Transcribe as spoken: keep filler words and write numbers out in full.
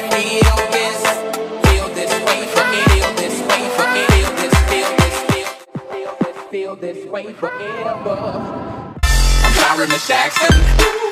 feel this, feel this way forever, this way forever, this feel this, feel feel this, feel this way forever. I'm sorry, Miss Jackson.